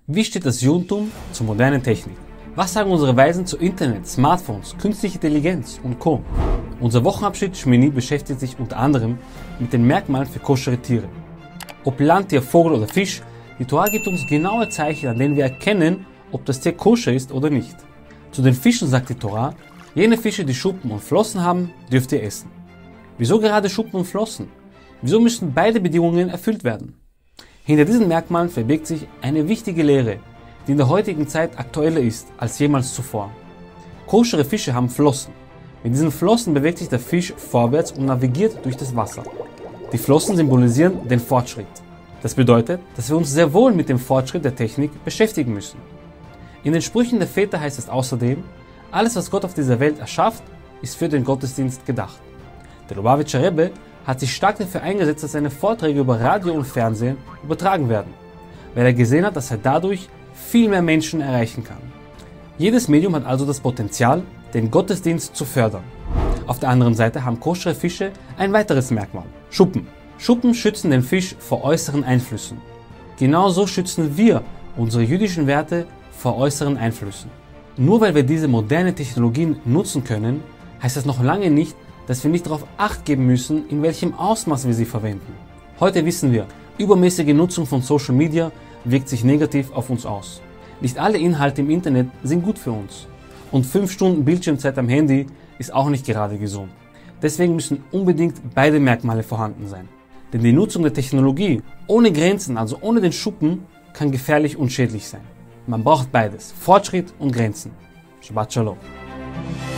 Wie steht das Judentum zur modernen Technik? Was sagen unsere Weisen zu Internet, Smartphones, künstlicher Intelligenz und Co.? Unser Wochenabschnitt Shmini beschäftigt sich unter anderem mit den Merkmalen für koschere Tiere. Ob Landtier, Vogel oder Fisch, die Torah gibt uns genaue Zeichen, an denen wir erkennen, ob das Tier koscher ist oder nicht. Zu den Fischen sagt die Torah, jene Fische, die Schuppen und Flossen haben, dürft ihr essen. Wieso gerade Schuppen und Flossen? Wieso müssen beide Bedingungen erfüllt werden? Hinter diesen Merkmalen verbirgt sich eine wichtige Lehre, die in der heutigen Zeit aktueller ist als jemals zuvor. Koschere Fische haben Flossen. Mit diesen Flossen bewegt sich der Fisch vorwärts und navigiert durch das Wasser. Die Flossen symbolisieren den Fortschritt. Das bedeutet, dass wir uns sehr wohl mit dem Fortschritt der Technik beschäftigen müssen. In den Sprüchen der Väter heißt es außerdem, alles was Gott auf dieser Welt erschafft, ist für den Gottesdienst gedacht. Der Lubavitcher Rebbe hat sich stark dafür eingesetzt, dass seine Vorträge über Radio und Fernsehen übertragen werden, weil er gesehen hat, dass er dadurch viel mehr Menschen erreichen kann. Jedes Medium hat also das Potenzial, den Gottesdienst zu fördern. Auf der anderen Seite haben koschere Fische ein weiteres Merkmal: Schuppen. Schuppen schützen den Fisch vor äußeren Einflüssen. Genauso schützen wir unsere jüdischen Werte vor äußeren Einflüssen. Nur weil wir diese modernen Technologien nutzen können, heißt das noch lange nicht, dass wir nicht darauf Acht geben müssen, in welchem Ausmaß wir sie verwenden. Heute wissen wir, übermäßige Nutzung von Social Media wirkt sich negativ auf uns aus. Nicht alle Inhalte im Internet sind gut für uns. Und 5 Stunden Bildschirmzeit am Handy ist auch nicht gerade gesund. Deswegen müssen unbedingt beide Merkmale vorhanden sein. Denn die Nutzung der Technologie ohne Grenzen, also ohne den Schuppen, kann gefährlich und schädlich sein. Man braucht beides, Fortschritt und Grenzen. Shabbat Shalom.